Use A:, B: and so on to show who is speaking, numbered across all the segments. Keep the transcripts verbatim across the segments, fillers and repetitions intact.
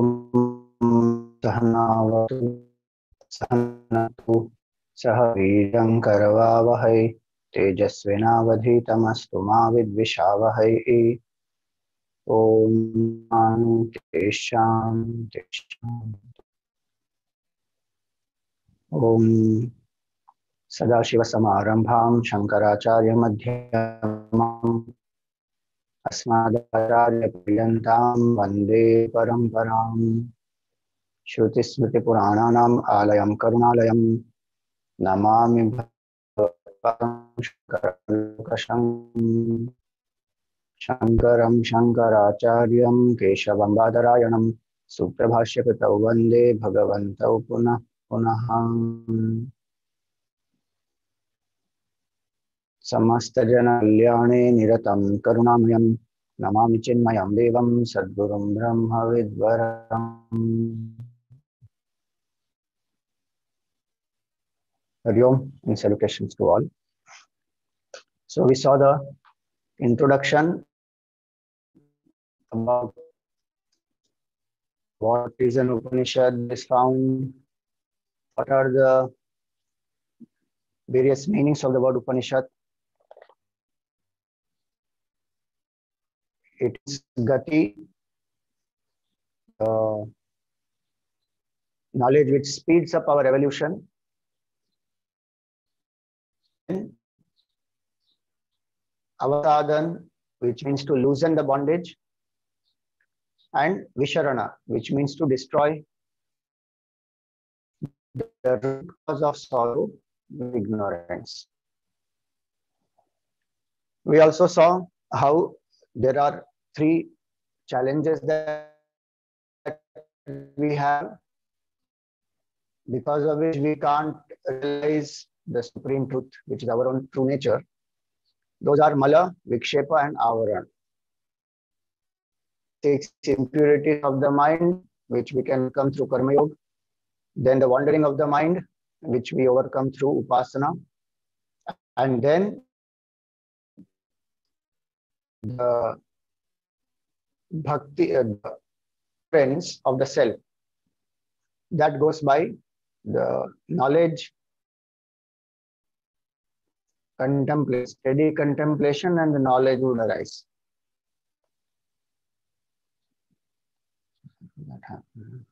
A: सहनावतु सहनतु सह वीर्यं करवावहै तेजस्विनावधीतमस्तु मा विद्विषावहै। ओम शांति शांति शांति। ओम सदाशिवसमारंभां शंकराचार्यमध्यमाम् अस्मदाचार्यपर्यन्तां वन्दे परम्पराम्। श्रुतिस्मृतिपुराणानाम् आलयं करुणालयं नमामि भगवत्पादं शङ्करं शङ्करं शङ्कराचार्यं केशवं बादरायणं सूत्रभाष्यकृतौ वन्दे भगवन्तौ पुनः पुनः। समस्तजनकल्याणे निरतं करुणामयं नमामि चिन्मयं देवं सद्गुरुं ब्रह्मविद्वरम्। Hari Om and salutations to all. So we saw the introduction about what is an Upanishad is found, what are the various meanings of the word Upanishad. It is Gati, uh, knowledge which speeds up our evolution. Avasadhan, which means to loosen the bondage, and Visharana, which means to destroy the root cause of sorrow, ignorance. We also saw how there are three challenges that we have, because of which we can't realize the supreme truth, which is our own true nature. Those are Mala, Vikshepa, and Avaran. Six impurities of the mind, which we can come through Karma Yoga. Then the wandering of the mind, which we overcome through Upasana. And then the Bhakti, uh, the friends of the self. That goes by the knowledge, contemplation, steady contemplation, and the knowledge would arise. That happened.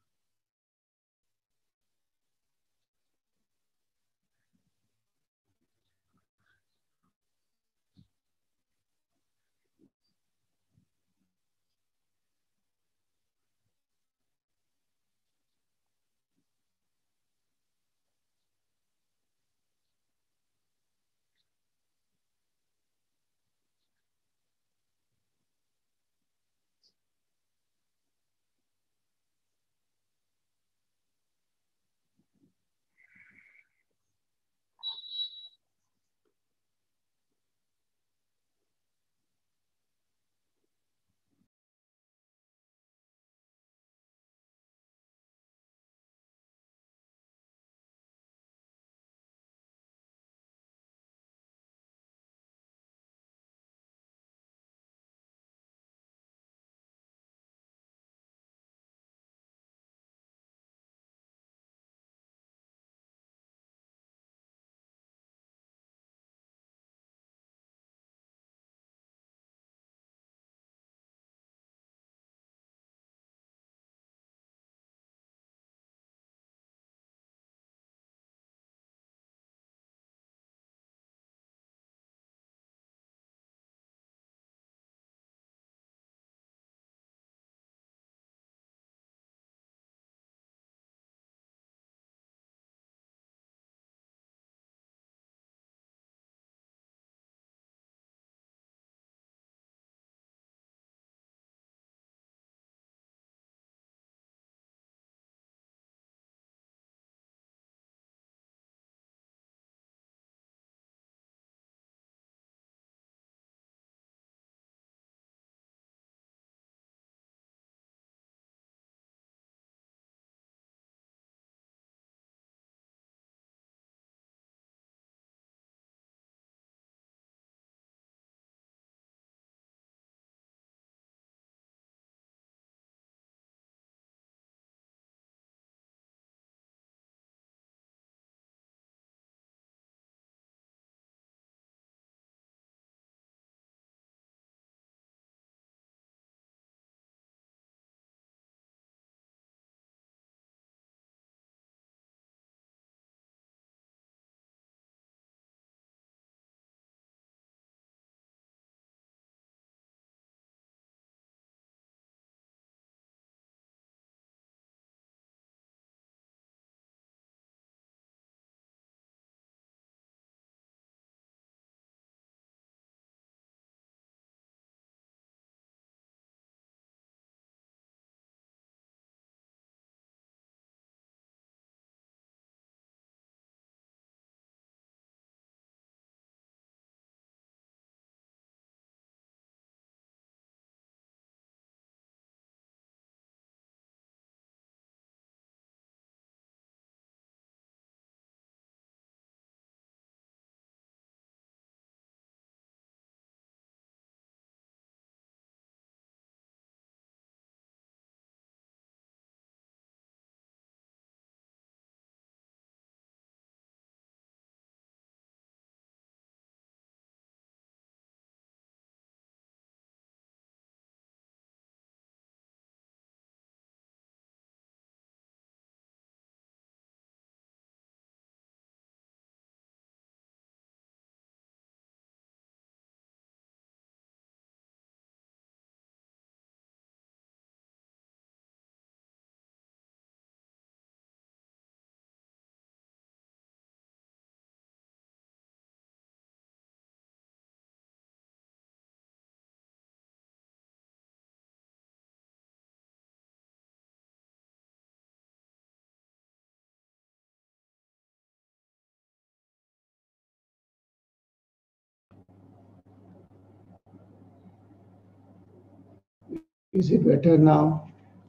A: Is it better now?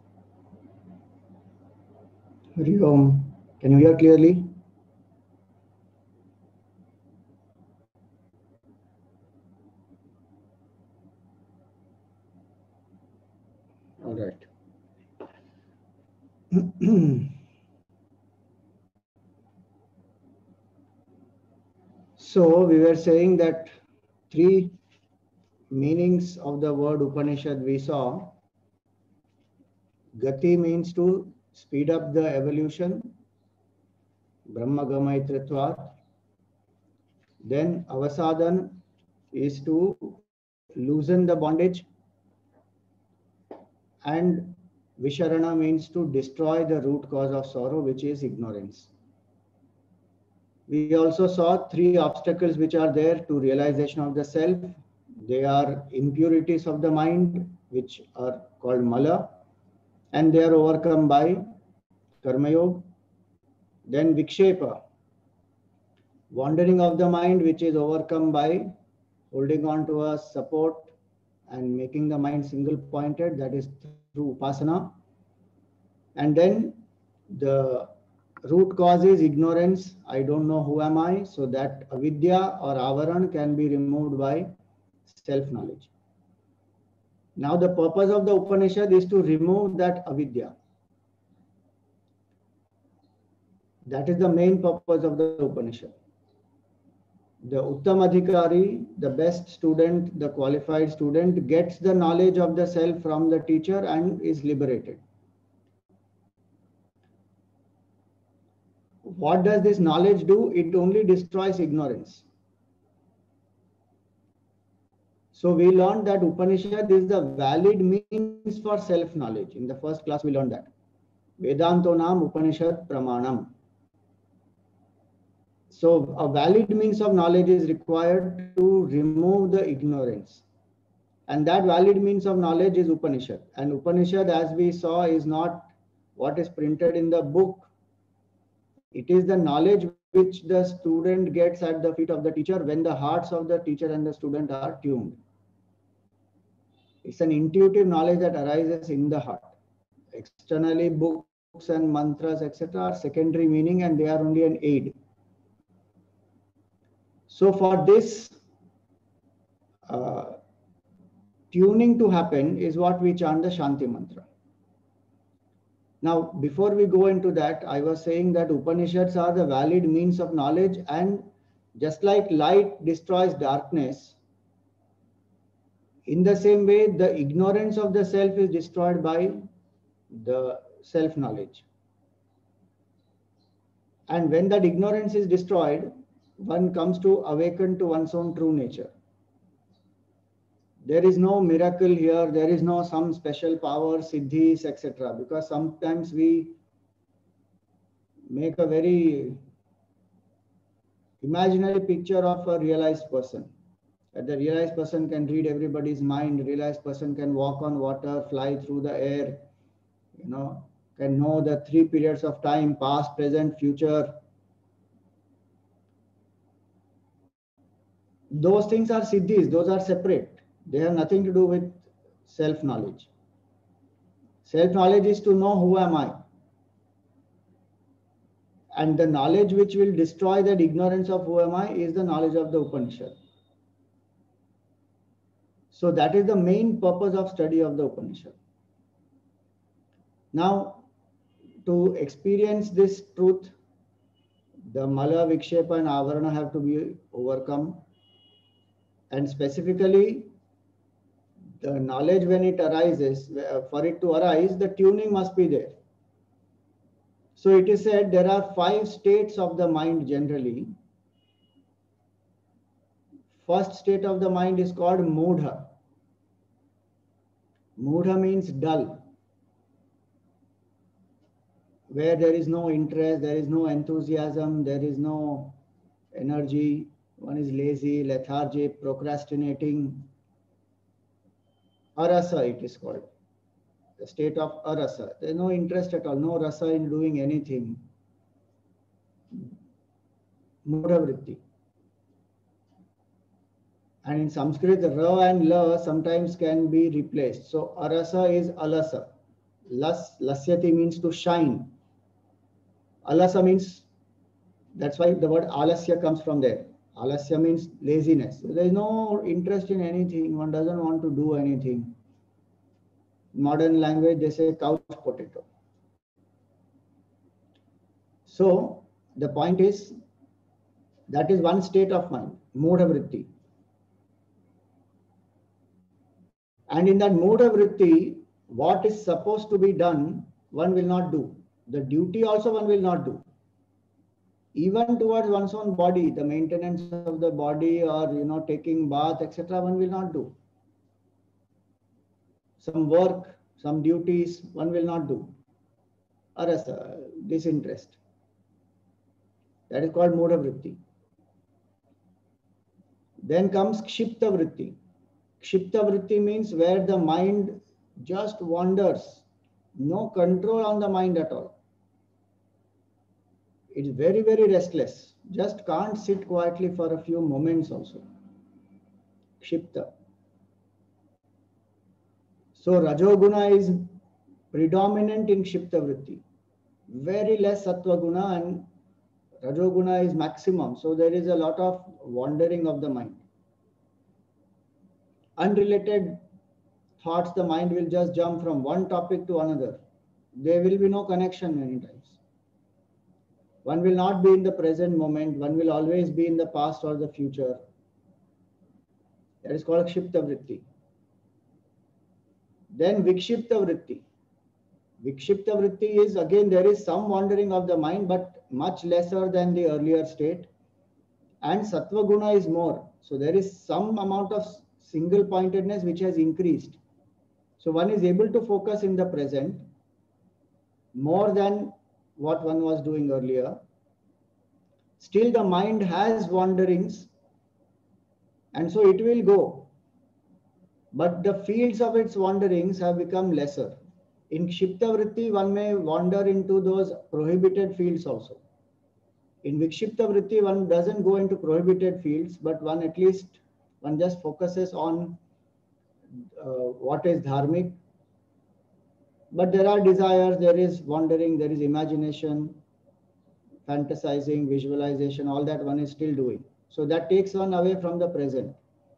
A: Hari Om. Can you hear clearly? All right. So we were saying that three meanings of the word Upanishad we saw. Gati means to speed up the evolution, Brahma Gamaitritvat. Then Avasadan is to loosen the bondage, and Visharana means to destroy the root cause of sorrow, which is ignorance. We also saw three obstacles which are there to realization of the self. They are impurities of the mind, which are called mala, and they are overcome by karma yoga. Then vikshepa, wandering of the mind, which is overcome by holding on to a support and making the mind single pointed, that is through upasana. And then the root cause is ignorance. I don't know who am I, so that avidya or avaran can be removed by self knowledge. Now the purpose of the Upanishad is to remove that avidya. That is the main purpose of the Upanishad. The Uttam Adhikari, the best student, the qualified student, gets the knowledge of the self from the teacher and is liberated. What does this knowledge do? It only destroys ignorance. So we learned that Upanishad is the valid means for self-knowledge. In the first class, we learned that. Vedanto nam Upanishad pramanam. So a valid means of knowledge is required to remove the ignorance. And that valid means of knowledge is Upanishad. And Upanishad, as we saw, is not what is printed in the book. It is the knowledge which the student gets at the feet of the teacher when the hearts of the teacher and the student are tuned. It's an intuitive knowledge that arises in the heart. Externally, books and mantras, et cetera, are secondary meaning and they are only an aid. So for this uh, tuning to happen is what we chant the Shanti mantra. Now, before we go into that, I was saying that Upanishads are the valid means of knowledge, and just like light destroys darkness, in the same way, the ignorance of the self is destroyed by the self-knowledge. And when that ignorance is destroyed, one comes to awaken to one's own true nature. There is no miracle here, there is no some special power, siddhis, et cetera. Because sometimes we make a very imaginary picture of a realized person. That the realized person can read everybody's mind, realized person can walk on water, fly through the air, you know, can know the three periods of time, past, present, future. Those things are siddhis, those are separate. They have nothing to do with self-knowledge. Self-knowledge is to know who am I. And the knowledge which will destroy that ignorance of who am I is the knowledge of the Upanishad. So that is the main purpose of study of the Upanishad. Now, to experience this truth, the Mala, Vikshepa and Avarana have to be overcome. And specifically, the knowledge when it arises, for it to arise, the tuning must be there. So it is said there are five states of the mind generally. First state of the mind is called Mudha. Mudha means dull, where there is no interest, there is no enthusiasm, there is no energy. One is lazy, lethargic, procrastinating. Arasa it is called. The state of arasa. There is no interest at all, no rasa in doing anything. Mudha vritti. And in Sanskrit, ra and la sometimes can be replaced. So arasa is alasa. Las, lasyati means to shine. Alasa means, that's why the word alasya comes from there. Alasya means laziness. So there is no interest in anything. One doesn't want to do anything. Modern language, they say couch potato. So the point is, that is one state of mind, mudha vritti. And in that mudha vritti, what is supposed to be done, one will not do. The duty also one will not do. Even towards one's own body, the maintenance of the body, or you know, taking bath, et cetera, one will not do. Some work, some duties, one will not do. Arasa, disinterest. That is called mudha vritti. Then comes kshipta vritti. Kshipta vritti means where the mind just wanders, no control on the mind at all. It's very, very restless. Just can't sit quietly for a few moments also. Kshipta. So Rajoguna is predominant in Kshipta vritti. Very less Sattva guna, and Rajoguna is maximum. So there is a lot of wandering of the mind. Unrelated thoughts, the mind will just jump from one topic to another. There will be no connection many times. One will not be in the present moment. One will always be in the past or the future. That is called Kshipta vritti. Then Vikshipta vritti. Vikshipta vritti is, again, there is some wandering of the mind, but much lesser than the earlier state. And Sattva guna is more. So there is some amount of single pointedness which has increased. So one is able to focus in the present more than what one was doing earlier. Still the mind has wanderings, and so it will go. But the fields of its wanderings have become lesser. In Kshipta vritti, one may wander into those prohibited fields also. In Vikshipta vritti, one doesn't go into prohibited fields, but one at least, one just focuses on uh, what is dharmic. But there are desires, there is wandering, there is imagination, fantasizing, visualization, all that one is still doing. So that takes one away from the present.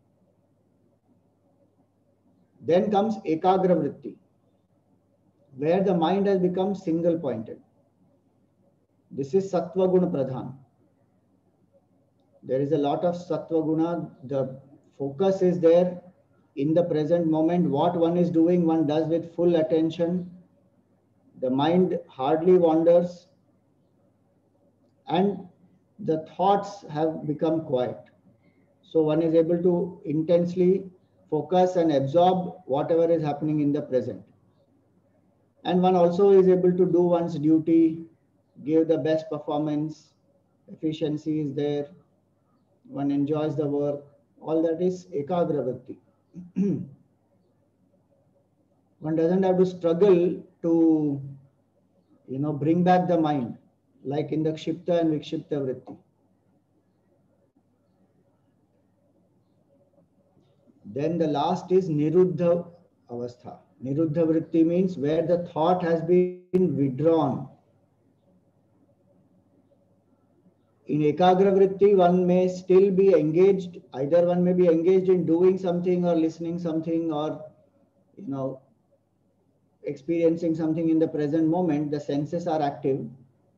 A: Then comes Ekagra vritti, where the mind has become single pointed. This is Sattva guna pradhan. There is a lot of Sattva guna. The focus is there in the present moment. What one is doing, one does with full attention. The mind hardly wanders, and the thoughts have become quiet. So one is able to intensely focus and absorb whatever is happening in the present. And one also is able to do one's duty, give the best performance, efficiency is there, one enjoys the work. All that is Ekagra vritti. One doesn't have to struggle to, you know, bring back the mind, like in the Kshipta and Vikshipta vritti. Then the last is Niruddha avastha. Niruddha vritti means where the thought has been withdrawn. In Ekagra vritti, one may still be engaged. Either one may be engaged in doing something or listening something, or, you know, experiencing something in the present moment. The senses are active.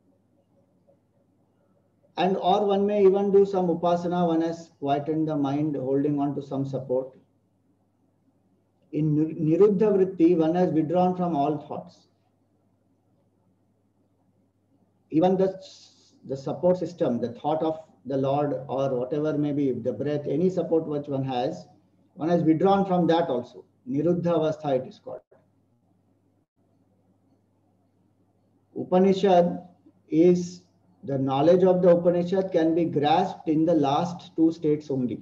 A: And or one may even do some upasana. One has quietened the mind, holding on to some support. In Niruddha vritti, one has withdrawn from all thoughts. Even the, the support system, the thought of the Lord or whatever may be, the breath, any support which one has, one has withdrawn from that also. Niruddha avastha it is called. Upanishad is, the knowledge of the Upanishad can be grasped in the last two states only.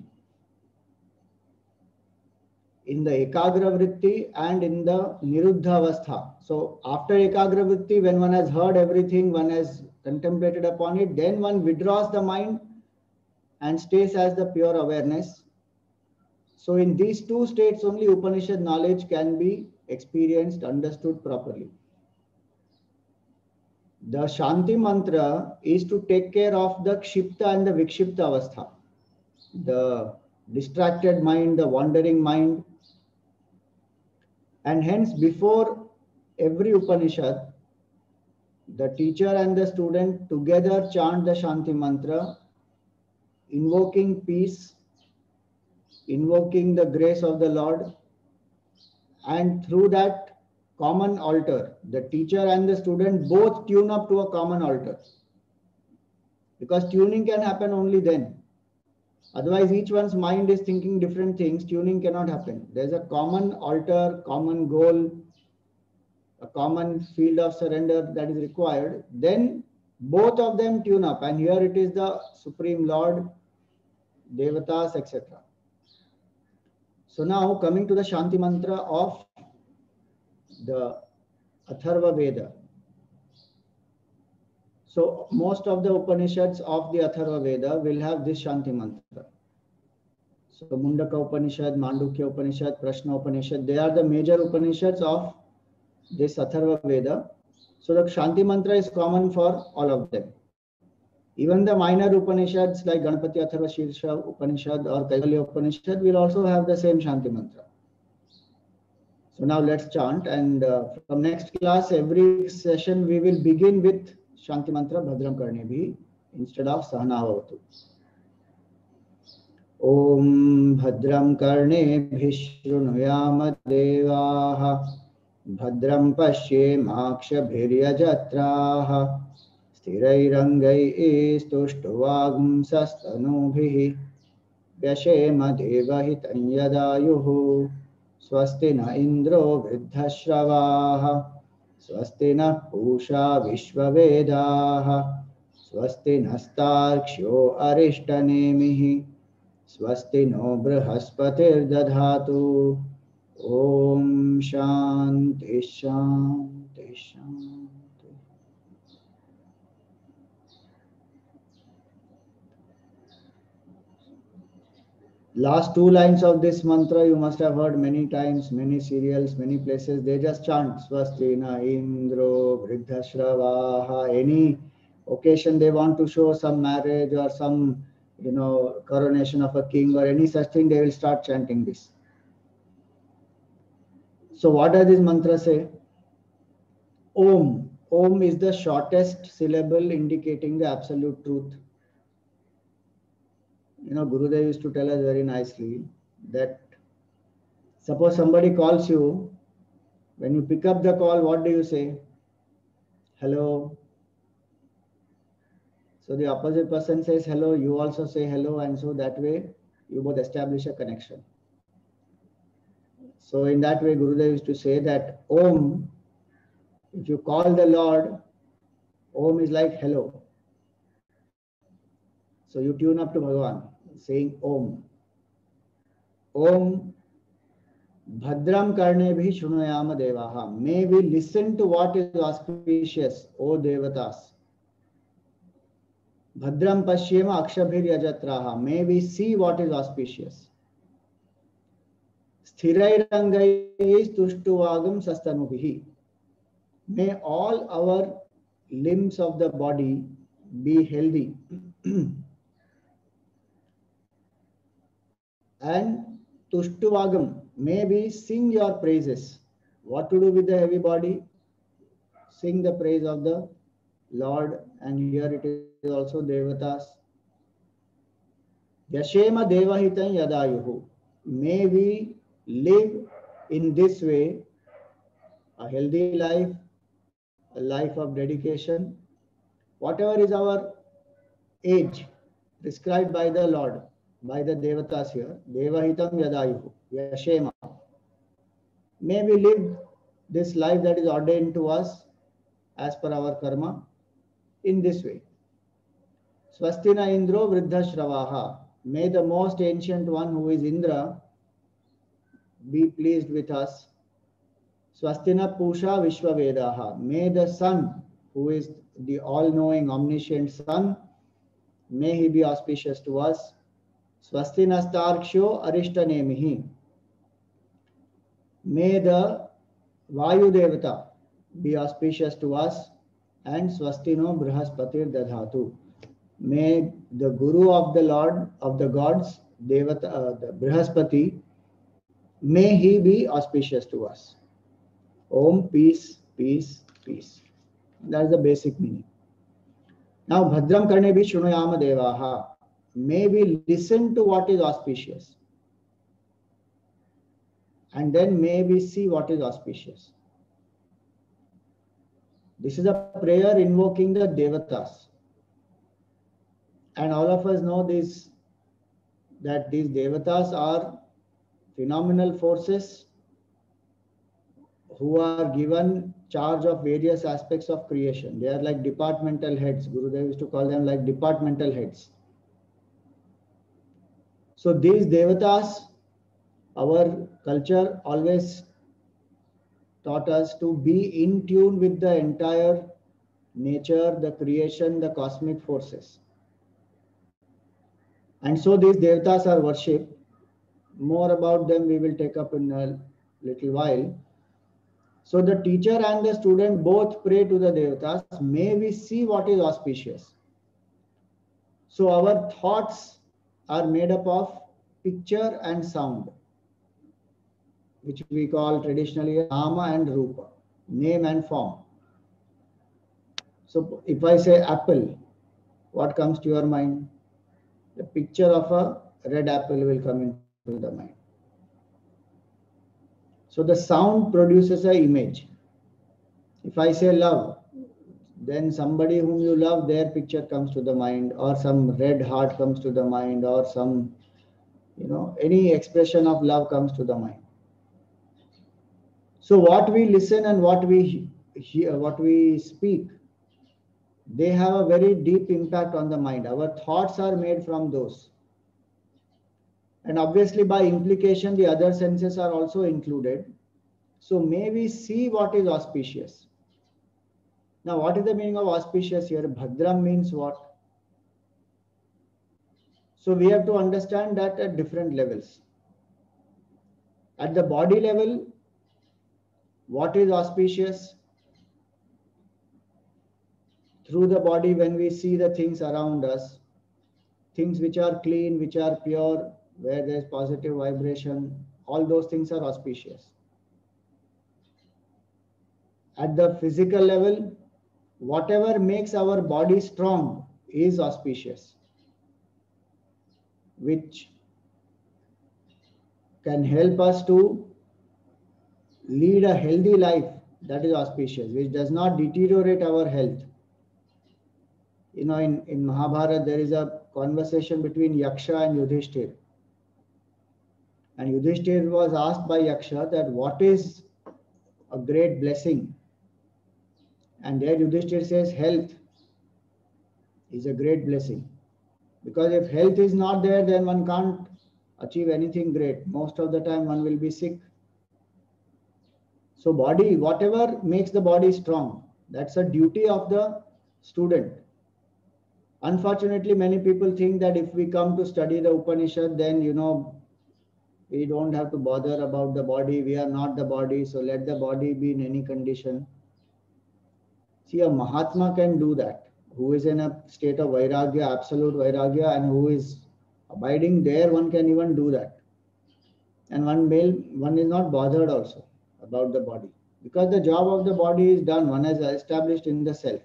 A: In the Ekagra vritti and in the Niruddha avastha. So after Ekagra vritti, when one has heard everything, one has contemplated upon it, then one withdraws the mind and stays as the pure awareness. So in these two states only Upanishad knowledge can be experienced, understood properly. The Shanti mantra is to take care of the Kshipta and the Vikshipta avastha, the distracted mind, the wandering mind. And hence before every Upanishad, the teacher and the student together chant the Shanti mantra, invoking peace, invoking the grace of the Lord, and through that common altar, the teacher and the student both tune up to a common altar. Because tuning can happen only then. Otherwise, each one's mind is thinking different things. Tuning cannot happen. There's a common altar, common goal, a common field of surrender that is required. Then both of them tune up. And here it is the Supreme Lord, Devatas, et cetera. So now coming to the Shanti mantra of the Atharva Veda. So most of the Upanishads of the Atharva Veda will have this Shanti mantra. So Mundaka Upanishad, Mandukya Upanishad, Prashna Upanishad, they are the major Upanishads of this Atharva Veda. So the Shanti mantra is common for all of them. Even the minor Upanishads like Ganapati Atharva Shirsha Upanishad or Kaivalya Upanishad will also have the same Shanti mantra. So now let's chant, and uh, from next class, every session we will begin with Shanti mantra Bhadram Karnebhi instead of Sahana Bhavatu. Om Bhadram Karnebhi Shrunuyama Devaha Bhadram Pashyemakshabhiryajatraha Sthirairangai Stuštuvagum Sastanubhihi Vyashema Devahitam Yadayuhu Swasti na Indro Vriddhashravah Swasti na Pusha Vishvavedaha Swasti nastarksho Arishtanemihi Swasti no Brahaspatir Dadhatu. Om Shanti Shanti Shanti. Last two lines of this mantra you must have heard many times, many serials, many places. They just chant Swasti na Indro Vriddhashravaha. Any occasion they want to show some marriage or some, you know, coronation of a king or any such thing, they will start chanting this. So what does this mantra say? Om. Om is the shortest syllable indicating the absolute truth. You know, Gurudev used to tell us very nicely that suppose somebody calls you, when you pick up the call, what do you say? Hello. So the opposite person says hello, you also say hello, and so that way you both establish a connection. So in that way, Gurudev used to say that Om, if you call the Lord, Om is like hello. So you tune up to Bhagavan, saying Om. Om Bhadram Karnebhi Shrunuyama Devaha. May we listen to what is auspicious, O Devatas. Bhadram Pashyema Akshabhir Yajatraha. May we see what is auspicious. Sthirairangai Stuštuvagam Sastanubhihi. May all our limbs of the body be healthy. And Tushtuvagam, may we sing your praises. What to do with the heavy body? Sing the praise of the Lord, and here it is also Devatas. Yashema Devahitam Yadayuhu. May we live in this way, a healthy life, a life of dedication, whatever is our age prescribed by the Lord, by the Devatas here, Devahitam Yadayuhu, Yashema. May we live this life that is ordained to us as per our karma in this way. Swastina Indro Vriddhashravaha. May the most ancient one, who is Indra, be pleased with us. Swastina Pusha Vishvavedaha. May the sun, who is the all-knowing, omniscient sun, may he be auspicious to us. Swasti nastarksho arishtanemihi. May the Vayu Devata be auspicious to us, and Swastino Brihaspatir Dadhatu. May the Guru of the Lord of the gods, Devata, uh, the Brihaspati, may he be auspicious to us. Om, peace, peace, peace. That is the basic meaning. Now, Bhadram Karne bhi Shunuyama Devaha. May we listen to what is auspicious. And then may we see what is auspicious. This is a prayer invoking the Devatas. And all of us know this, that these Devatas are phenomenal forces who are given charge of various aspects of creation. They are like departmental heads. Gurudev used to call them like departmental heads. So these Devatas, our culture always taught us to be in tune with the entire nature, the creation, the cosmic forces. And so these Devatas are worshipped. More about them we will take up in a little while. So the teacher and the student both pray to the Devatas. May we see what is auspicious. So our thoughts are made up of picture and sound, which we call traditionally Nama and Rupa, name and form. So if I say apple, what comes to your mind? The picture of a red apple will come into the mind. So the sound produces an image. If I say love, then somebody whom you love, their picture comes to the mind, or some red heart comes to the mind, or some, you know, any expression of love comes to the mind. So what we listen and what we hear, what we speak, they have a very deep impact on the mind. Our thoughts are made from those. And obviously by implication, the other senses are also included. So may we see what is auspicious. Now, what is the meaning of auspicious here? Bhadram means what? So we have to understand that at different levels. At the body level, what is auspicious? Through the body, when we see the things around us, things which are clean, which are pure, where there is positive vibration, all those things are auspicious. At the physical level, whatever makes our body strong is auspicious, which can help us to lead a healthy life, that is auspicious, which does not deteriorate our health. You know, in, in Mahabharata, there is a conversation between Yaksha and Yudhishthir. And Yudhishthir was asked by Yaksha that what is a great blessing? And there Yudhishthir says health is a great blessing. Because if health is not there, then one can't achieve anything great. Most of the time one will be sick. So body, whatever makes the body strong, that's a duty of the student. Unfortunately, many people think that if we come to study the Upanishad, then, you know, we don't have to bother about the body. We are not the body. So let the body be in any condition. See, a Mahatma can do that, who is in a state of Vairagya, absolute Vairagya, and who is abiding there, one can even do that. And one will, one is not bothered also about the body. Because the job of the body is done, one is established in the self.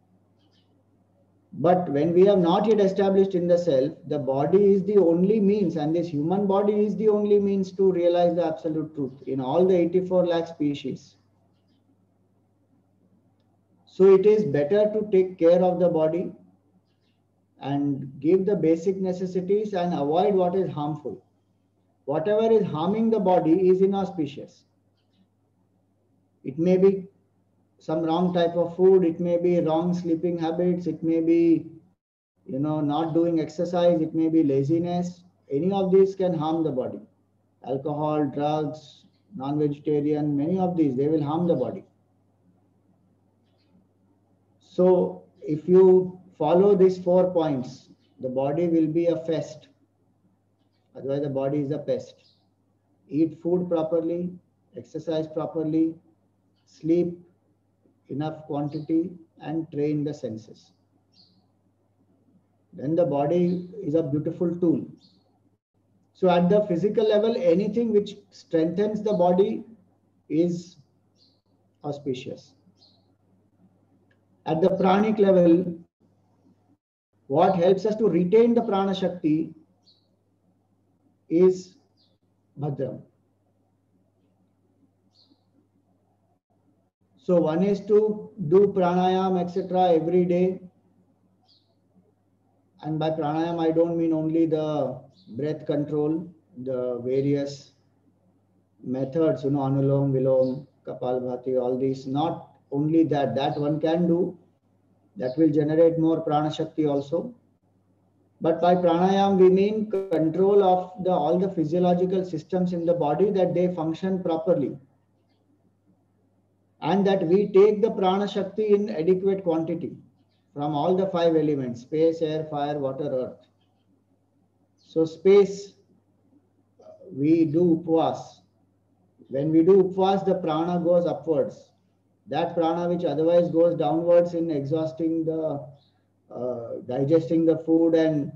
A: But when we have not yet established in the self, the body is the only means, and this human body is the only means to realize the absolute truth in all the eighty-four lakh species. So it is better to take care of the body and give the basic necessities and avoid what is harmful. Whatever is harming the body is inauspicious. It may be some wrong type of food, it may be wrong sleeping habits, it may be, you know, not doing exercise, it may be laziness. Any of these can harm the body. Alcohol, drugs, non-vegetarian, many of these, they will harm the body. So if you follow these four points, the body will be a fest. Otherwise, the body is a pest. Eat food properly, exercise properly, sleep enough quantity, and train the senses. Then the body is a beautiful tool. So at the physical level, anything which strengthens the body is auspicious. At the pranic level, what helps us to retain the prana shakti is Bhadram. So one is to do pranayam, et cetera every day. And by pranayam, I don't mean only the breath control, the various methods, you know, Anulom, Vilom, Kapalbhati, all these. Not only that, that one can do. That will generate more prana shakti also. But by pranayam, we mean control of the all the physiological systems in the body, that they function properly. And that we take the prana shakti in adequate quantity from all the five elements: space, air, fire, water, earth. So space, we do upvas. When we do upvas, the prana goes upwards. That prana which otherwise goes downwards in exhausting the, uh, digesting the food and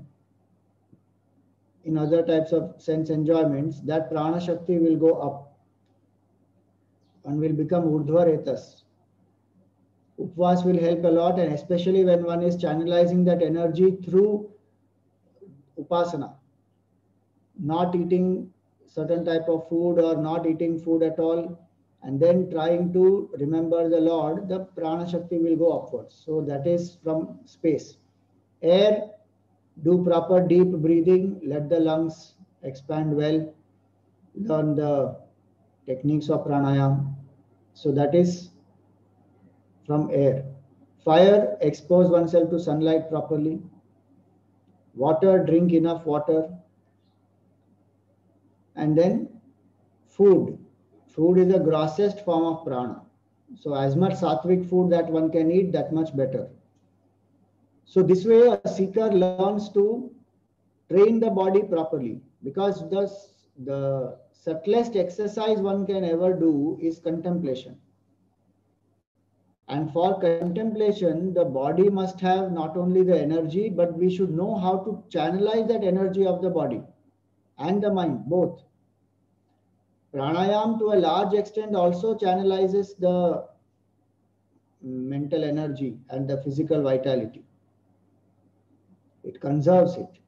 A: in other types of sense enjoyments, that prana shakti will go up and will become urdhva retas. Upvas will help a lot, and especially when one is channelizing that energy through upasana, not eating certain type of food or not eating food at all, and then trying to remember the Lord, the prana shakti will go upwards. So that is from space. Air, do proper deep breathing, let the lungs expand well, learn the techniques of pranayam. So that is from air. Fire, expose oneself to sunlight properly. Water, drink enough water. And then food. Food is the grossest form of prana. So as much sattvic food that one can eat, that much better. So this way a seeker learns to train the body properly, because the, the subtlest exercise one can ever do is contemplation. And for contemplation, the body must have not only the energy, but we should know how to channelize that energy of the body and the mind, both. Pranayam to a large extent also channelizes the mental energy and the physical vitality. It conserves it.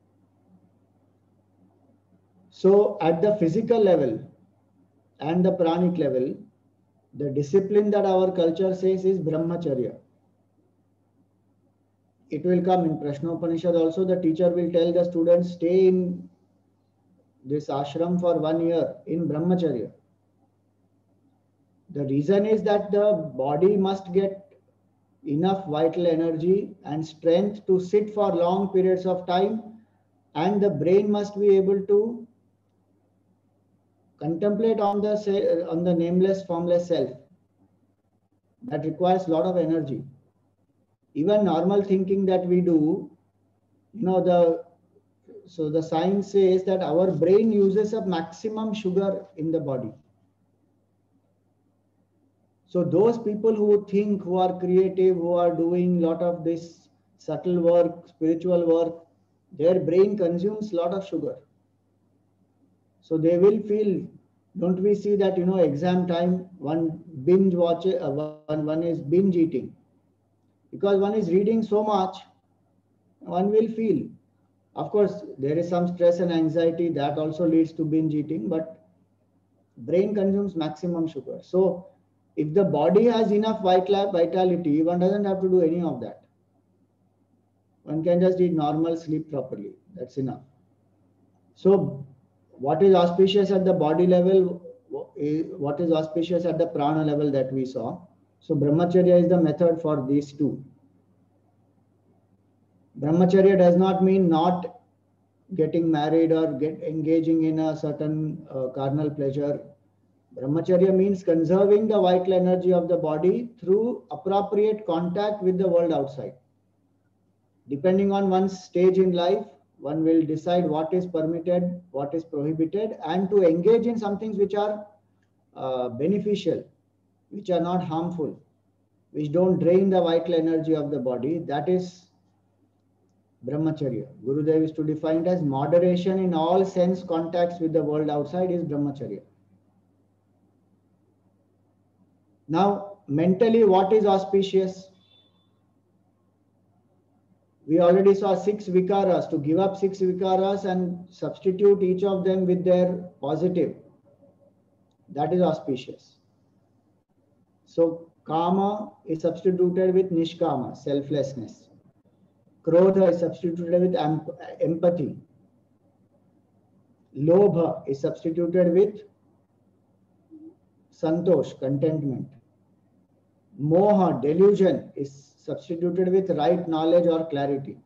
A: So at the physical level and the pranic level, the discipline that our culture says is brahmacharya. It will come in Prashnopanishad also. The teacher will tell the students, stay in this ashram for one year in brahmacharya. The reason is that the body must get enough vital energy and strength to sit for long periods of time, and the brain must be able to contemplate on the on the nameless, formless self. That requires a lot of energy. Even normal thinking that we do, you know, the so the science says that our brain uses a maximum sugar in the body. So those people who think, who are creative, who are doing a lot of this subtle work, spiritual work, their brain consumes a lot of sugar. So they will feel, don't we see that, you know, exam time, one binge watch, uh, one, one is binge eating. Because one is reading so much, one will feel. Of course, there is some stress and anxiety that also leads to binge eating, but brain consumes maximum sugar. So if the body has enough vitality, one doesn't have to do any of that. One can just eat normal, sleep properly. That's enough. So what is auspicious at the body level, what is auspicious at the prana level that we saw. So brahmacharya is the method for these two. Brahmacharya does not mean not getting married or get engaging in a certain uh, carnal pleasure. Brahmacharya means conserving the vital energy of the body through appropriate contact with the world outside. Depending on one's stage in life, One will decide what is permitted, what is prohibited, and to engage in some things which are uh, beneficial, which are not harmful, which don't drain the vital energy of the body. That is brahmacharya. Gurudev is to define it as moderation in all sense contacts with the world outside is brahmacharya. Now, mentally, what is auspicious? We already saw six vikaras. To give up six vikaras and substitute each of them with their positive, that is auspicious. So, kama is substituted with nishkama, selflessness. Krodha is substituted with empathy. Lobha is substituted with santosh, contentment. Moha, delusion, is substituted with right knowledge or clarity.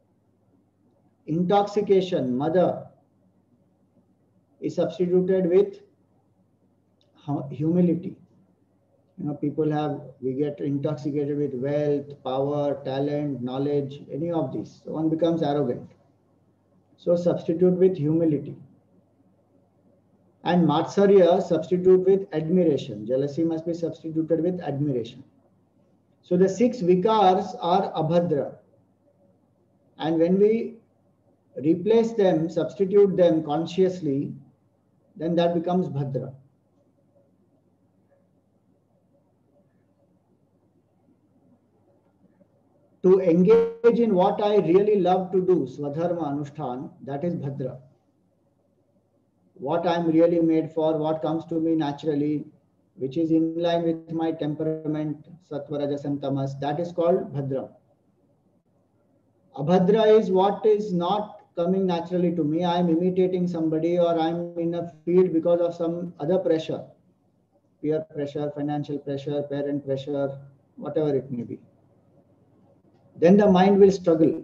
A: Intoxication, mada, is substituted with humility. You know, people have, we get intoxicated with wealth, power, talent, knowledge, any of these. So one becomes arrogant. So substitute with humility. And matsarya, substitute with admiration. Jealousy must be substituted with admiration. So the six vikars are abhadra. And when we replace them, substitute them consciously, then that becomes bhadra. To engage in what I really love to do, swadharma anushthan, that is bhadra. What I am really made for, what comes to me naturally, which is in line with my temperament, sattva, rajas and tamas, that is called bhadra. Abhadra is what is not coming naturally to me. I am imitating somebody, or I am in a field because of some other pressure, peer pressure, financial pressure, parent pressure, whatever it may be. Then the mind will struggle.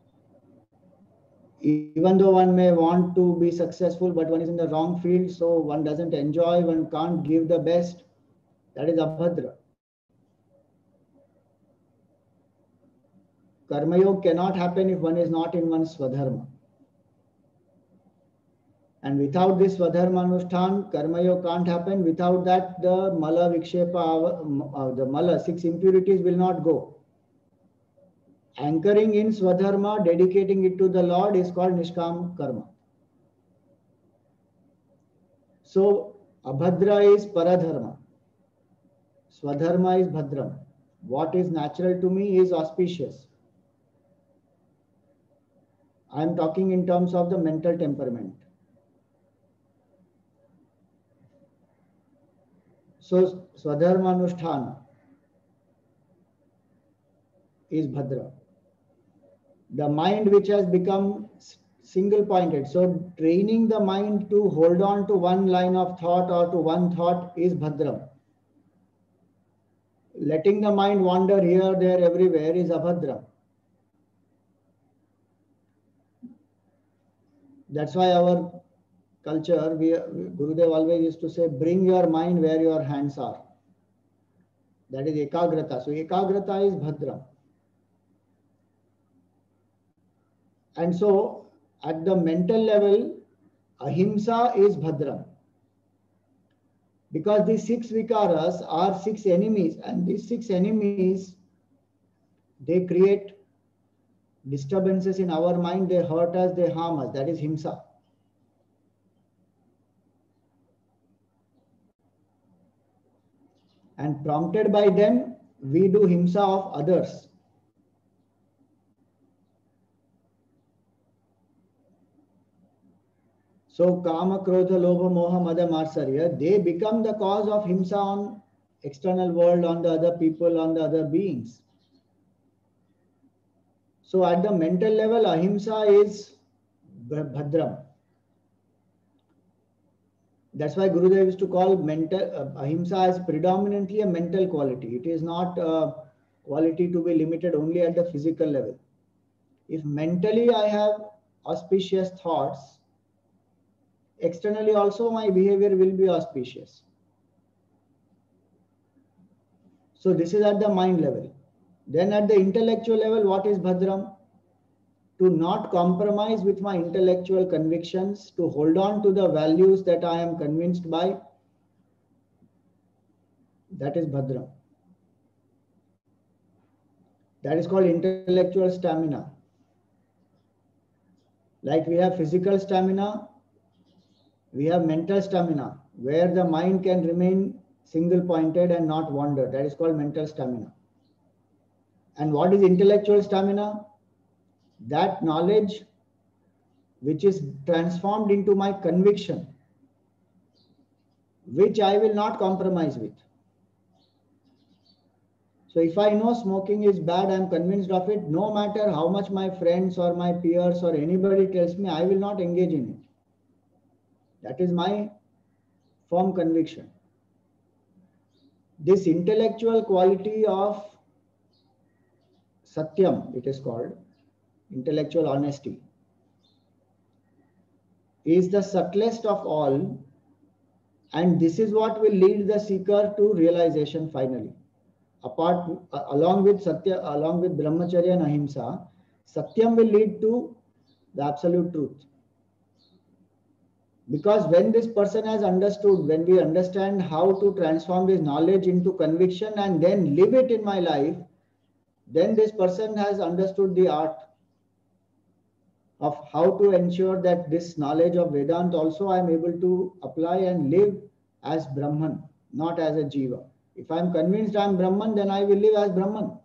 A: Even though one may want to be successful, but one is in the wrong field, so one doesn't enjoy, one can't give the best. That is abhadra. Karma yoga cannot happen if one is not in one's swadharma. And without this swadharma anushthan, karma yoga can't happen. Without that, the mala vikshepa, the mala, six impurities will not go. Anchoring in swadharma, dedicating it to the Lord is called nishkam karma. So abhadra is paradharma. Swadharma is bhadram. What is natural to me is auspicious. I am talking in terms of the mental temperament. So swadharma anusthana is bhadra. The mind which has become single pointed. So training the mind to hold on to one line of thought or to one thought is bhadram. Letting the mind wander here, there, everywhere is abhadram. That's why our culture, we, Gurudev always used to say, bring your mind where your hands are. That is ekagrata. So ekagrata is bhadram. And so at the mental level, ahimsa is bhadram. Because these six vikaras are six enemies, and these six enemies, they create disturbances in our mind, they hurt us, they harm us. That is himsa. And prompted by them, we do himsa of others. So kama, krodha, lobha, moha, mada, matsarya, they become the cause of himsa on external world, on the other people, on the other beings. So at the mental level, ahimsa is bhadram. That's why Gurudev used to call mental uh, ahimsa as predominantly a mental quality. It is not a quality to be limited only at the physical level. If mentally I have auspicious thoughts, externally also my behavior will be auspicious. So this is at the mind level. Then at the intellectual level, what is bhadram? to not compromise with my intellectual convictions, to hold on to the values that I am convinced by. That is Bhadra. That is called intellectual stamina. Like we have physical stamina, we have mental stamina, where the mind can remain single pointed and not wander. That is called mental stamina. And what is intellectual stamina? That knowledge which is transformed into my conviction, which I will not compromise with. So if I know smoking is bad, I am convinced of it, no matter how much my friends or my peers or anybody tells me, I will not engage in it. That is my firm conviction. This intellectual quality of satyam, it is called, intellectual honesty, is the subtlest of all, and this is what will lead the seeker to realization finally. Apart, uh, along with satya, along with brahmacharya and ahimsa, satyam will lead to the absolute truth. Because when this person has understood, when we understand how to transform this knowledge into conviction and then live it in my life, then this person has understood the art of how to ensure that this knowledge of Vedanta also I am able to apply and live as Brahman, not as a Jiva. If I am convinced I am Brahman, then I will live as Brahman.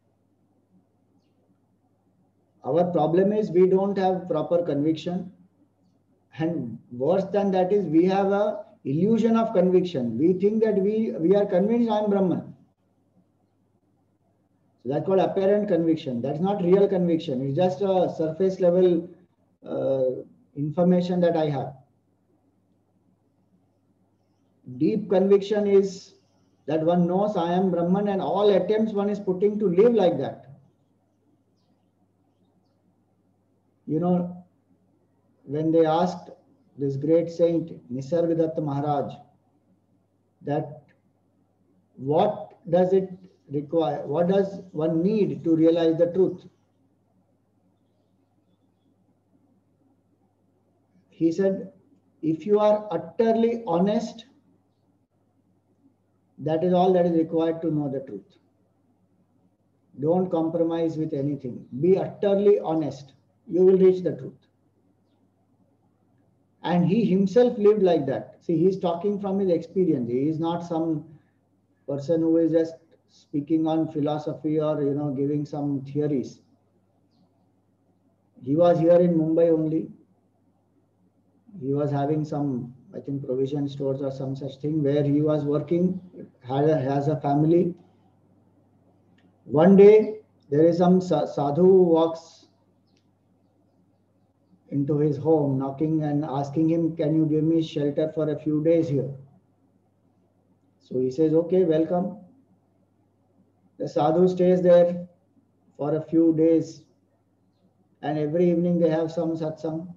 A: Our problem is we don't have proper conviction. And worse than that is we have a illusion of conviction. We think that we, we are convinced I am Brahman. So that's called apparent conviction. That's not real conviction. It's just a surface level uh, information that I have. Deep conviction is that one knows I am Brahman and all attempts one is putting to live like that. You know, when they asked this great saint Nisargadatta Maharaj that what does it require, what does one need to realize the truth? He said, if you are utterly honest, that is all that is required to know the truth. Don't compromise with anything. Be utterly honest. You will reach the truth. And he himself lived like that. See, he's talking from his experience. He is not some person who is just speaking on philosophy or, you know, giving some theories. He was here in Mumbai only. He was having some, I think, provision stores or some such thing where he was working, had a, has a family. One day, there is some sadhu who walks into his home, knocking and asking him, can you give me shelter for a few days here? So he says, okay, welcome. The sadhu stays there for a few days, and every evening they have some satsang.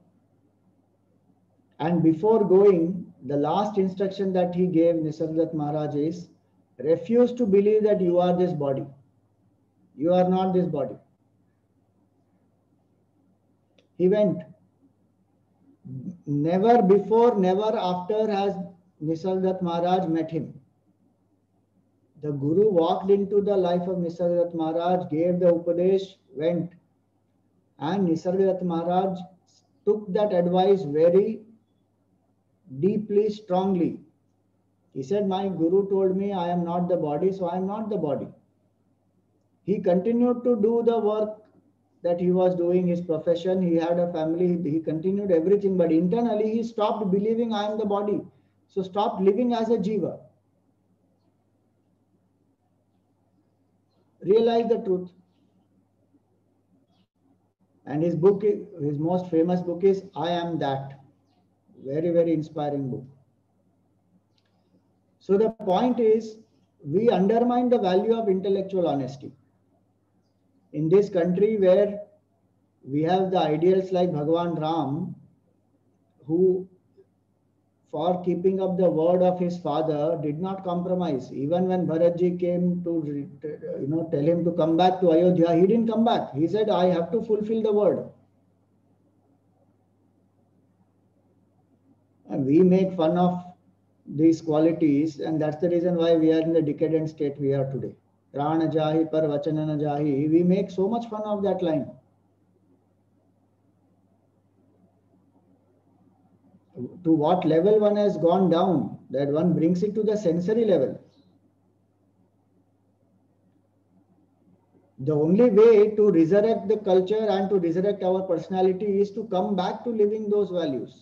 A: And before going, the last instruction that he gave Nisargadatta Maharaj is, refuse to believe that you are this body. You are not this body. He went. Never before, never after has Nisargadatta Maharaj met him. The Guru walked into the life of Nisargadatta Maharaj, gave the Upadesh, went. And Nisargadatta Maharaj took that advice very deeply, strongly. He said, my Guru told me I am not the body, so I am not the body. He continued to do the work that he was doing, his profession. He had a family, he continued everything, but internally he stopped believing I am the body. So stopped living as a jiva. Realize the truth. And his book, his most famous book is I Am That. Very, very inspiring book. So the point is, we undermine the value of intellectual honesty. In this country where we have the ideals like Bhagavan Ram, who for keeping up the word of his father did not compromise. Even when Bharatji came to, you know, tell him to come back to Ayodhya, he didn't come back. He said, I have to fulfill the word. And we make fun of these qualities, and that's the reason why we are in the decadent state we are today. Prana jahi par vachana na jahi. We make so much fun of that line. To what level one has gone down, that one brings it to the sensory level. The only way to resurrect the culture and to resurrect our personality is to come back to living those values.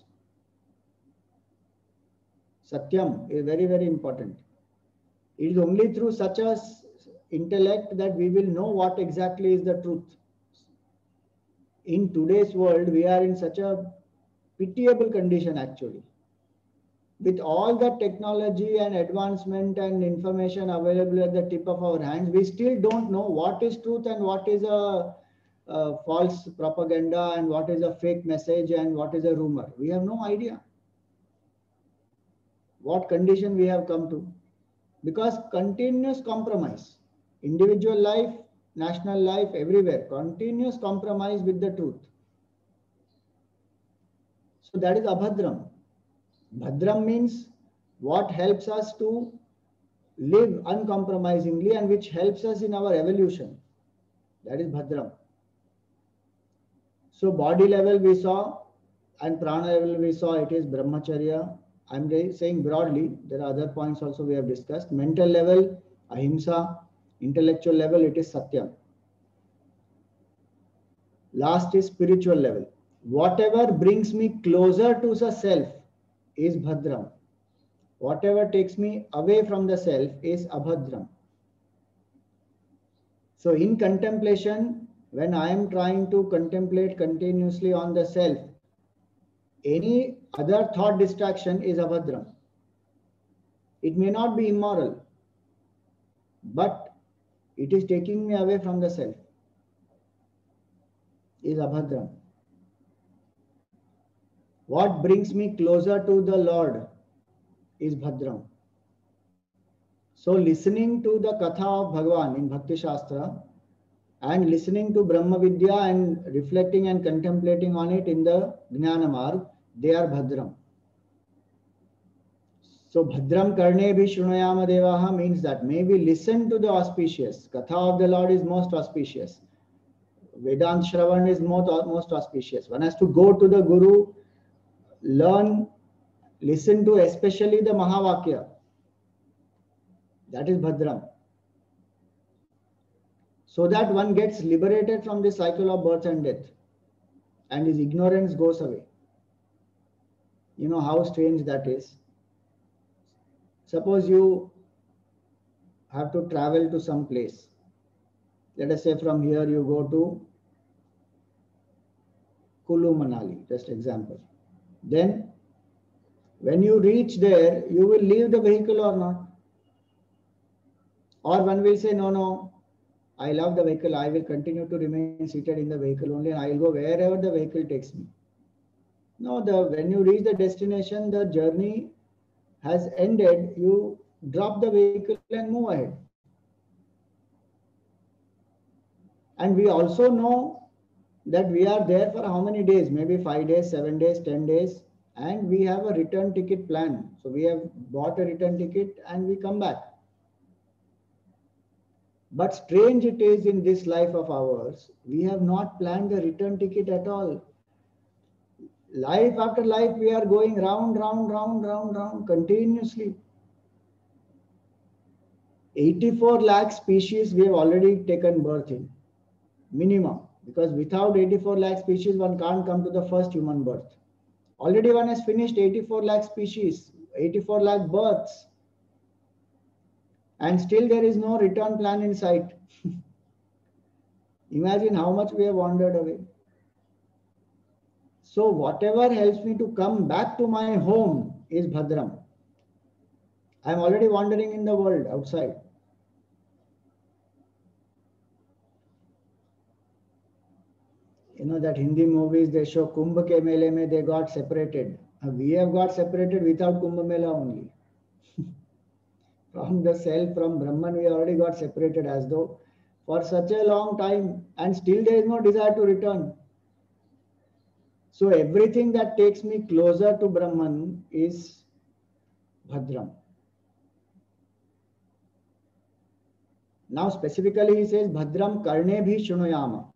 A: Satyam is very, very important. It is only through such a intellect that we will know what exactly is the truth. In today's world, we are in such a pitiable condition actually. With all the technology and advancement and information available at the tip of our hands, we still don't know what is truth and what is a, a false propaganda and what is a fake message and what is a rumor. We have no idea what condition we have come to. Because continuous compromise, individual life, national life, everywhere, continuous compromise with the truth. So that is abhadram. Bhadram means what helps us to live uncompromisingly and which helps us in our evolution. That is bhadram. So body level we saw and prana level we saw, it is brahmacharya. I'm saying broadly, there are other points also we have discussed. Mental level, ahimsa. Intellectual level, it is satyam. Last is spiritual level. Whatever brings me closer to the self is bhadram. Whatever takes me away from the self is abhadram. So in contemplation, when I am trying to contemplate continuously on the self, any other thought distraction is abhadram. It may not be immoral, but it is taking me away from the self, is abhadram. What brings me closer to the Lord is bhadram. So listening to the Katha of Bhagavan in Bhakti Shastra and listening to Brahma Vidya and reflecting and contemplating on it in the Jnana Marg, they are bhadram. So bhadram karne bhi shrunayama devaha means that may we listen to the auspicious. Katha of the Lord is most auspicious. Vedant Shravan is most, most auspicious. One has to go to the Guru, learn, listen to especially the Mahavakya. That is bhadram. So that one gets liberated from the cycle of birth and death and his ignorance goes away. You know how strange that is. Suppose you have to travel to some place. Let us say from here you go to Kulu Manali, just example. Then when you reach there, you will leave the vehicle or not? Or one will say, no, no, I love the vehicle. I will continue to remain seated in the vehicle only and I will go wherever the vehicle takes me. No, the when you reach the destination, the journey has ended. You drop the vehicle and move ahead. And we also know that we are there for how many days? Maybe five days, seven days, ten days. And we have a return ticket plan. So we have bought a return ticket and we come back. But strange it is in this life of ours, we have not planned the return ticket at all. Life after life, we are going round, round, round, round, round, continuously. eighty-four lakh species we have already taken birth in, minimum. Because without eighty-four lakh species, one can't come to the first human birth. Already one has finished eighty-four lakh species, eighty-four lakh births. And still there is no return plan in sight. Imagine how much we have wandered away. So whatever helps me to come back to my home is bhadram. I am already wandering in the world outside. You know that Hindi movies, they show Kumbh ke mele mein they got separated. We have got separated without Kumbh Mela only. From the self, from Brahman, we already got separated as though for such a long time and still there is no desire to return. So everything that takes me closer to Brahman is Bhadram. Now specifically he says Bhadram karne bhi shunuyama.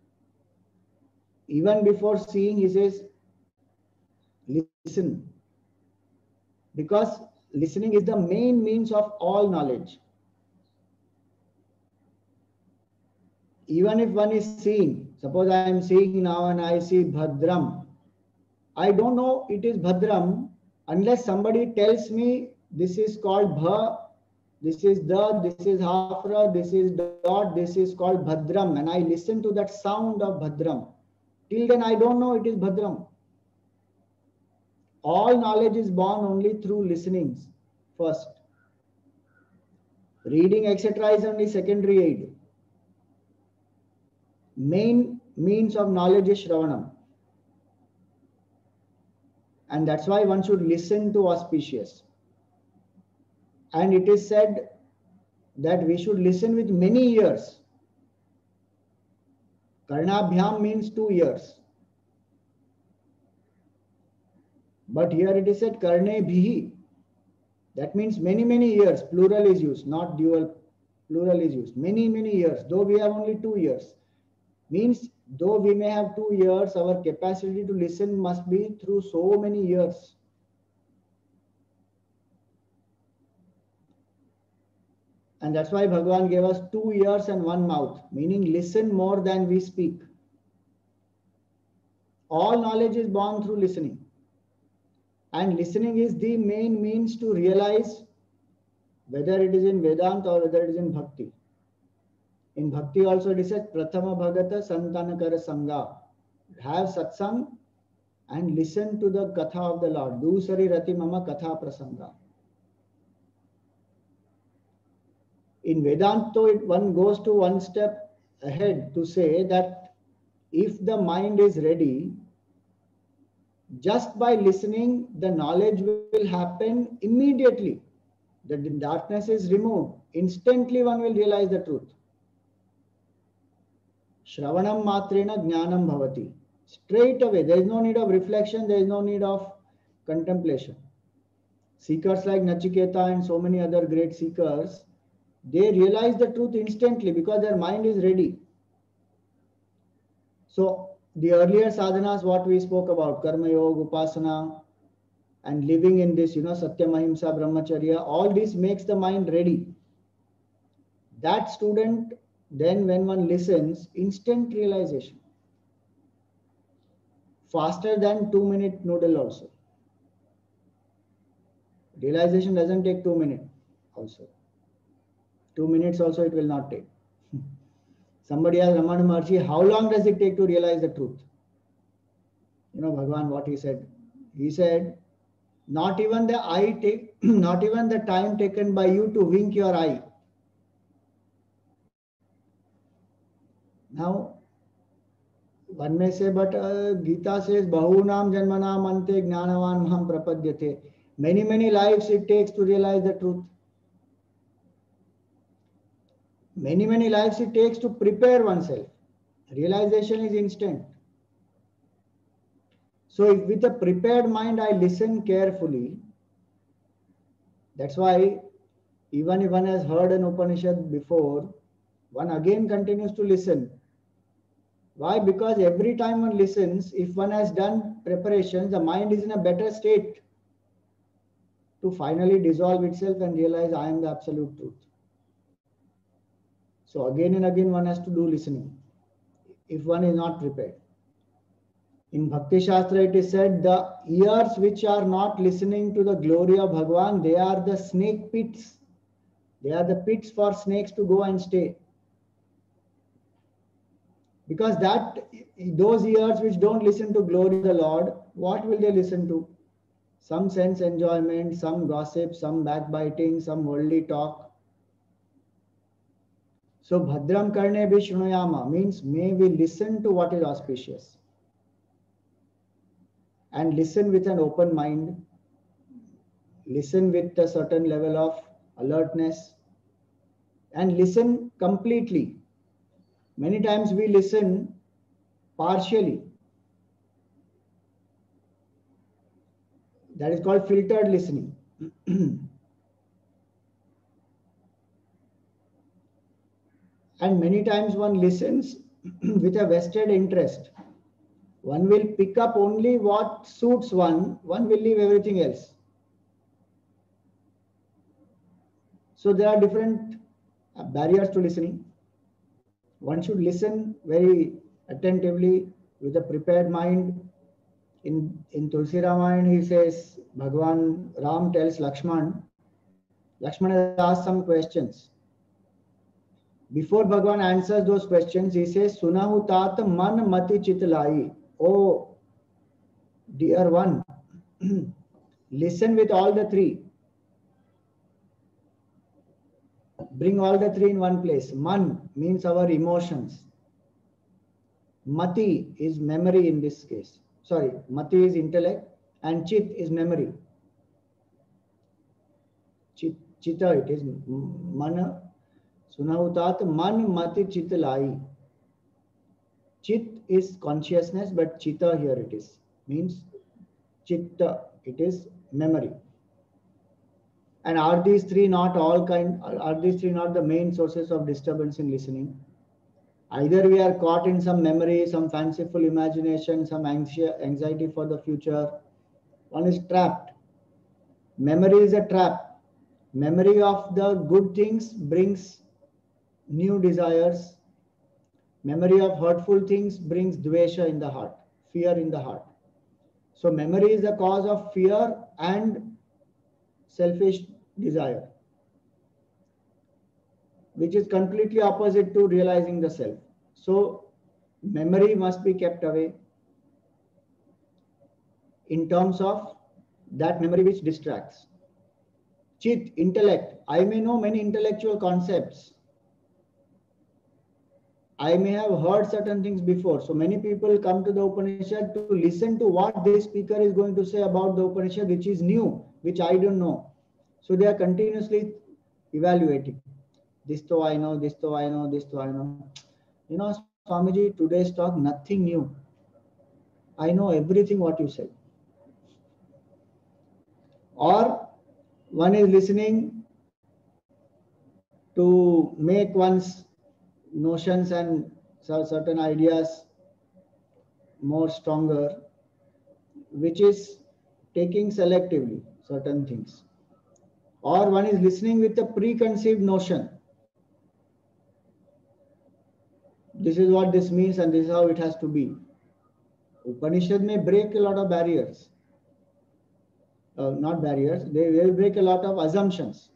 A: Even before seeing he says listen. Because listening is the main means of all knowledge. Even if one is seeing, suppose I am seeing now and I see Bhadram. I don't know it is Bhadram unless somebody tells me this is called Bha, this is the, this is Hafra, this is dot, this is called Bhadram, and I listen to that sound of Bhadram. Till then I don't know it is Bhadram. All knowledge is born only through listenings first. Reading, et cetera is only secondary aid. Main means of knowledge is Shravanam. And that's why one should listen to auspicious. And it is said that we should listen with many ears. Karnabhyam means two ears. But here it is said karne bhihi. That means many, many ears. Plural is used, not dual. Plural is used. Many, many ears. Though we have only two ears. Means though we may have two ears, our capacity to listen must be through so many ears. And that's why Bhagavan gave us two ears and one mouth, meaning listen more than we speak. All knowledge is born through listening. And listening is the main means to realize whether it is in Vedanta or whether it is in Bhakti. In Bhakti also it is said, Prathama Bhagata Santanakara Sangha. Have satsang and listen to the Katha of the Lord. Dusari Rati Mama Katha Prasanga. In Vedanta, one goes to one step ahead to say that if the mind is ready, just by listening, the knowledge will happen immediately. The darkness is removed. Instantly one will realize the truth. Shravanam matrena jnanam bhavati. Straight away, there is no need of reflection, there is no need of contemplation. Seekers like Nachiketa and so many other great seekers, they realize the truth instantly because their mind is ready. So the earlier sadhanas, what we spoke about, Karma Yoga, Upasana, and living in this, you know, Satyam, Ahimsa, Brahmacharya, all this makes the mind ready. That student, then when one listens, instant realization. Faster than two minute noodle also. Realization doesn't take two minutes also. Two minutes also it will not take. Somebody asked Ramana Maharshi, how long does it take to realize the truth? You know, Bhagavan, what he said? He said, not even the eye take, not even the time taken by you to wink your eye. Now, one may say, but uh, Gita says, Bahunam Janmanam Ante Jnanavan Maham Prapadyate. Many, many lives it takes to realize the truth. Many, many lives it takes to prepare oneself. Realization is instant. So if with a prepared mind I listen carefully, that's why even if one has heard an Upanishad before, one again continues to listen. Why? Because every time one listens, if one has done preparations, the mind is in a better state to finally dissolve itself and realize I am the absolute truth. So again and again one has to do listening if one is not prepared. In Bhakti Shastra it is said, the ears which are not listening to the glory of Bhagavan, they are the snake pits. They are the pits for snakes to go and stay. Because that those ears which don't listen to glory of the Lord, what will they listen to? Some sense enjoyment, some gossip, some backbiting, some worldly talk. So Bhadram karne bhi shrunuyama means may we listen to what is auspicious. And listen with an open mind. Listen with a certain level of alertness. And listen completely. Many times we listen partially. That is called filtered listening. And many times one listens with a vested interest. One will pick up only what suits one, one will leave everything else. So there are different barriers to listening. One should listen very attentively with a prepared mind. In, in Tulsi Ramayana, he says, Bhagwan Ram tells Lakshman, Lakshman has asked some questions. Before Bhagwan answers those questions, he says, Sunahu tat man mati chit lai. Oh, dear one, listen with all the three. Bring all the three in one place. Man means our emotions. Mati is memory in this case. Sorry, Mati is intellect and Chit is memory. Chit, Chita it is Mana. Sunahutat Man Mati Chit Lai. Chit is consciousness, but Chita here it is. Means Chitta, it is memory. And are these three not all kind, are these three not the main sources of disturbance in listening? Either we are caught in some memory, some fanciful imagination, some anxiety for the future. One is trapped. Memory is a trap. Memory of the good things brings new desires. Memory of hurtful things brings dvesha in the heart, fear in the heart. So memory is the cause of fear and selfish desire, which is completely opposite to realizing the self. So memory must be kept away in terms of that memory which distracts. Chit, intellect. I may know many intellectual concepts. I may have heard certain things before. So many people come to the Upanishad to listen to what this speaker is going to say about the Upanishad, which is new, which I don't know. So they are continuously evaluating. This though I know, this though I know, this though I know. You know, Swamiji, today's talk, nothing new. I know everything what you said. Or one is listening to make one's notions and certain ideas more stronger, which is taking selectively certain things. Or one is listening with a preconceived notion. This is what this means and this is how it has to be. Upanishad may break a lot of barriers. Uh, not barriers, they will break a lot of assumptions.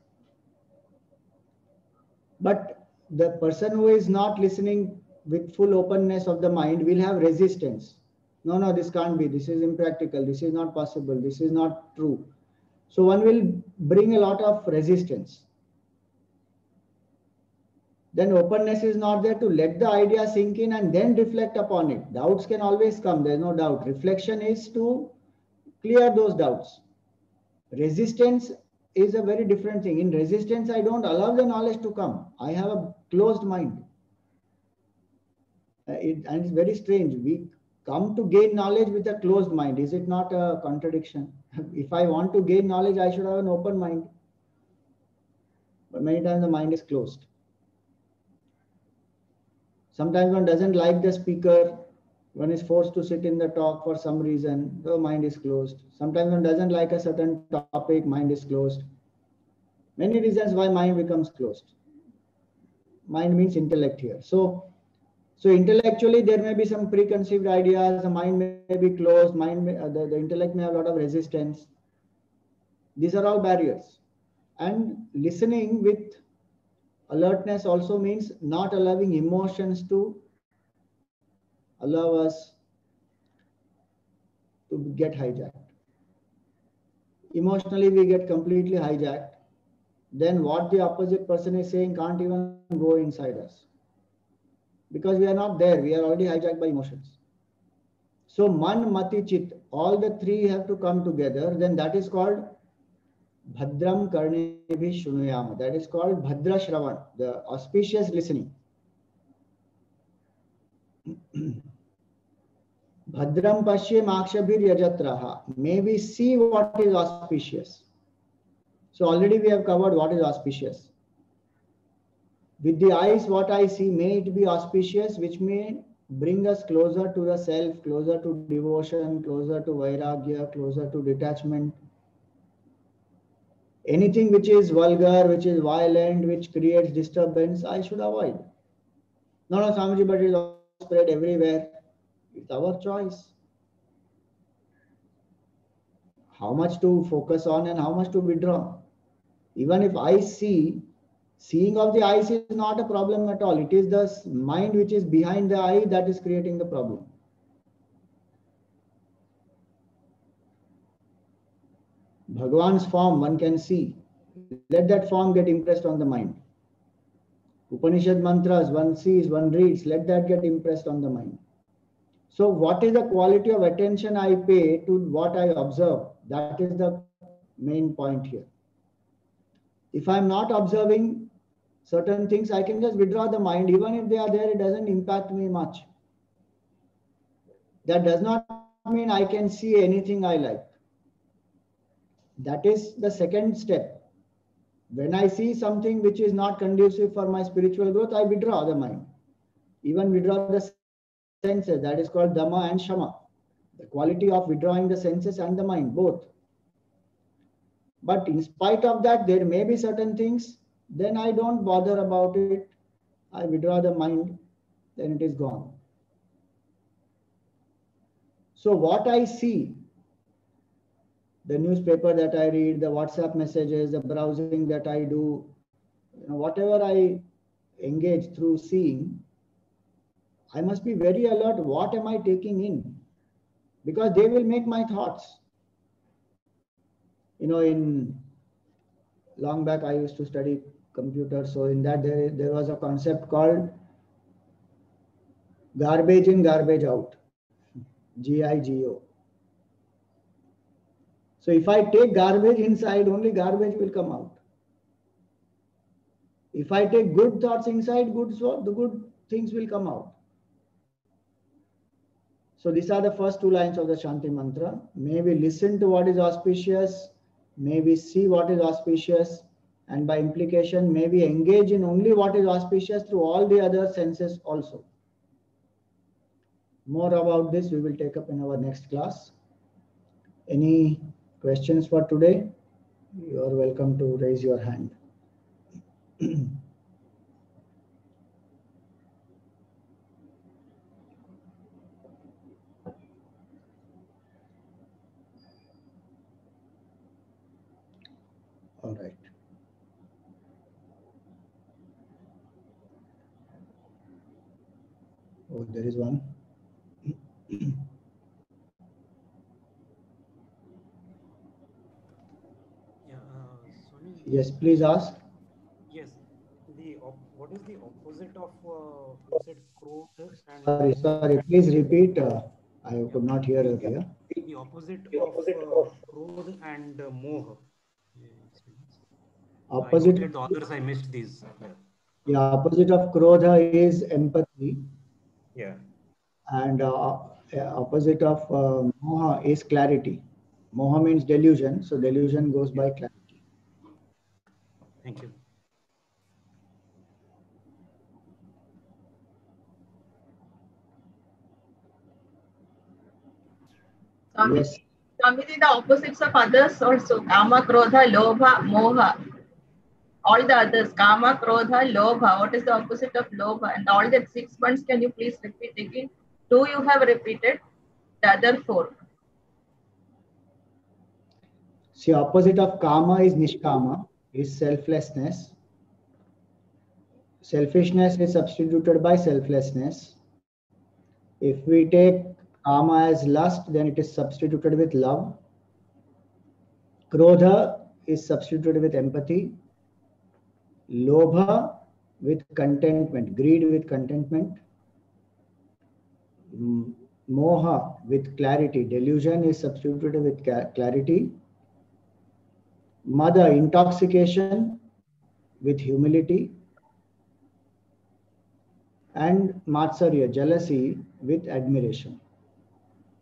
A: But the person who is not listening with full openness of the mind will have resistance. No, no, this can't be. This is impractical. This is not possible. This is not true. So one will bring a lot of resistance. Then openness is not there to let the idea sink in and then reflect upon it. Doubts can always come. There is no doubt. Reflection is to clear those doubts. Resistance is a very different thing. In resistance, I don't allow the knowledge to come. I have a closed mind. Uh, it, and it's very strange. We come to gain knowledge with a closed mind. Is it not a contradiction? If I want to gain knowledge, I should have an open mind. But many times the mind is closed. Sometimes one doesn't like the speaker. One is forced to sit in the talk for some reason. The mind is closed. Sometimes one doesn't like a certain topic. Mind is closed. Many reasons why mind becomes closed. Mind means intellect here. So, so intellectually there may be some preconceived ideas. The mind may be closed. Mind may, uh, the, the intellect may have a lot of resistance. These are all barriers. And listening with alertness also means not allowing emotions to allow us to get hijacked. Emotionally, we get completely hijacked. Then what the opposite person is saying can't even go inside us. Because we are not there. We are already hijacked by emotions. So man, mati, chit, all the three have to come together. Then that is called Bhadram Karnebhi Shunuyama. That is called Bhadra Shravan, the auspicious listening. Bhadram Pashyam Akshabhir Yajatraha. May we see what is auspicious. So already we have covered what is auspicious. With the eyes, what I see, may it be auspicious, which may bring us closer to the self, closer to devotion, closer to vairagya, closer to detachment. Anything which is vulgar, which is violent, which creates disturbance, I should avoid. No, no, Swamiji, but it is spread everywhere. It's our choice. How much to focus on and how much to withdraw. Even if I see, seeing of the eyes is not a problem at all. It is the mind which is behind the eye that is creating the problem. Bhagwan's form one can see. Let that form get impressed on the mind. Upanishad mantras one sees, one reads. Let that get impressed on the mind. So what is the quality of attention I pay to what I observe? That is the main point here. If I'm not observing certain things, I can just withdraw the mind. Even if they are there, it doesn't impact me much. That does not mean I can see anything I like. That is the second step. When I see something which is not conducive for my spiritual growth, I withdraw the mind. Even withdraw the senses. That is called Dhamma and Shama. The quality of withdrawing the senses and the mind, both. But in spite of that, there may be certain things, then I don't bother about it. I withdraw the mind, then it is gone. So what I see, the newspaper that I read, the WhatsApp messages, the browsing that I do, you know, whatever I engage through seeing, I must be very alert. What am I taking in? Because they will make my thoughts. You know, in long back, I used to study computer. So in that, there, there was a concept called garbage in, garbage out. G I G O. So if I take garbage inside, only garbage will come out. If I take good thoughts inside, good so the good things will come out. So these are the first two lines of the Shanti mantra. May we listen to what is auspicious, may we see what is auspicious, and by implication, may we engage in only what is auspicious through all the other senses also. More about this we will take up in our next class. Any questions for today? You are welcome to raise your hand. All right. Oh, there is one.
B: Yeah, uh, Swami,
A: Yes, please ask.
B: yes, the op what is the opposite of uh, you said Krodha and
A: Sorry,
B: Moha?
A: sorry. Please repeat. Uh, I
B: Yeah,
A: could not hear
B: the
A: earlier.
B: the opposite of uh, Krodha and uh, Moha. Yes, I
A: Opposite,
B: noted the others. I missed these. Yeah.
A: yeah, opposite of Krodha is empathy,
B: Yeah.
A: and uh, yeah, opposite of uh, Moha is clarity. Moha means delusion, so delusion goes
B: Yeah.
A: by clarity.
B: Thank you.
A: Yes.
C: Swamiji, the opposites of others also. Kama, Krodha, Lobha, Moha. All the others. Kama, Krodha, Lobha. What is the opposite of Lobha? And all that six ones, can you please repeat again? Two you have repeated. The other four.
A: See, opposite of Kama is Nishkama, is selflessness. Selfishness is substituted by selflessness. If we take Kama as lust, then it is substituted with love. Krodha is substituted with empathy. Lobha with contentment, greed with contentment. Moha with clarity, delusion is substituted with clarity. Mada, intoxication with humility. And Matsarya, jealousy with admiration.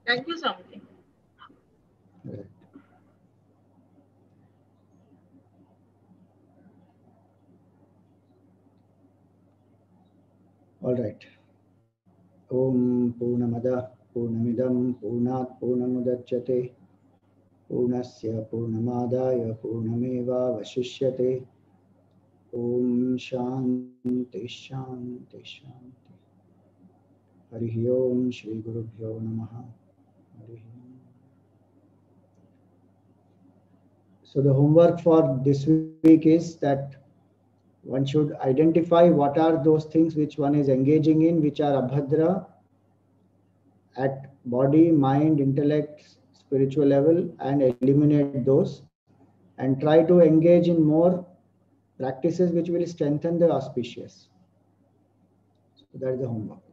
C: Thank you, Swamiji.
A: Right. All right. Om Purnamada Purnamidam Purnat Purnamudachyate Purnasya Purnamadaya Purnameva Vashishyate. Om Shanti Shanti Shanti. Harihi Om Shri Gurubhyo Namaha. Harihi Om. So the homework for this week is that one should identify what are those things which one is engaging in, which are abhadra at body, mind, intellect, spiritual level, and eliminate those and try to engage in more practices which will strengthen the auspicious. So that is the homework.